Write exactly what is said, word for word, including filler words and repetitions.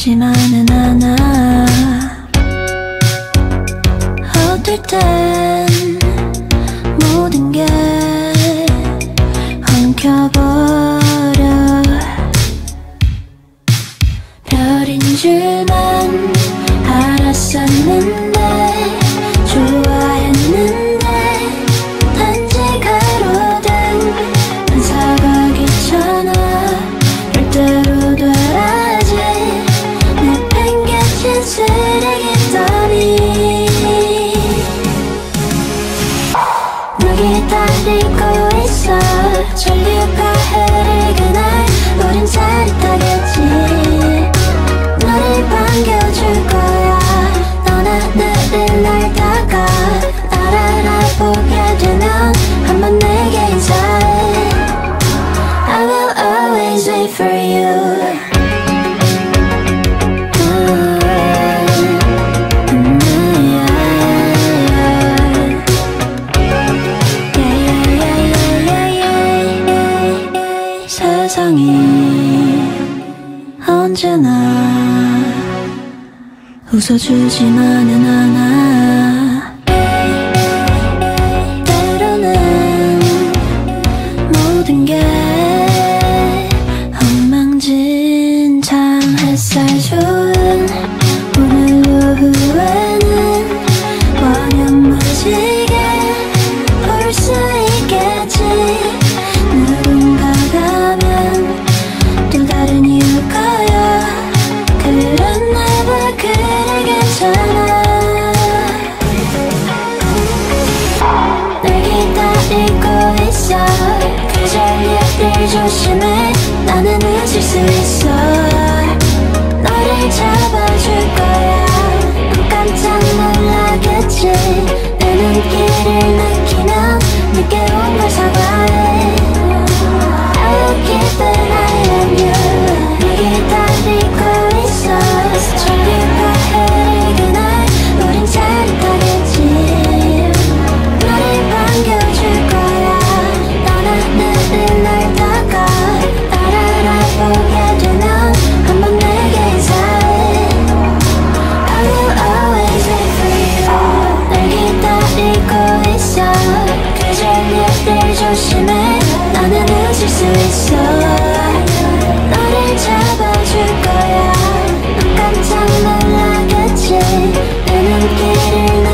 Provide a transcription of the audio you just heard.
웃어주지만은 않아. 어떨 땐 모든 게 엉켜버려. 별인 줄만 알았었는데 좋아했는데 단지 가로등 반사가 귀찮아. 절대로 되라지 내팽개친 쓰레기 따위. 널 기다리고 있어. 전류가 흐르게 날 우린 짜릿하겠지. 너를 반겨줄 거야. 넌 하늘을 날다가 날 알아보게 되면 한번 내게 인사해. I will always wait for you. 세상이 언제나 웃어주지만은 않아. 때로는 모든 게 엉망진창. 햇살 좋은 오늘 오후에는 원연무지개 볼 수 있겠지. 누군가가 또 다른 이유일 거야. 그랬나 봐. 그래 괜찮아. 널 기다리고 있어. 그 전류들 조심해. 나는 웃을 수 있어. 너를 잡아줄 거야. 넌 깜짝 놀라겠지. 내 눈길을 느끼면 늦게 온 걸 사과해. Keep an eye on you. 널 기다리고 있어. 전류가 흐르게 날 우린 짜릿하겠지. 너를 반겨줄 거야. 넌 하늘을 날다가 날 알아보게 되면 한번 내게 인사해. I will always wait for you. 널 기다리고 있어. 그 전류들 조심해. 나는 웃을 수 있어. 너를 잡아줄 거야. 넌 깜짝 놀라겠지. 내 눈길을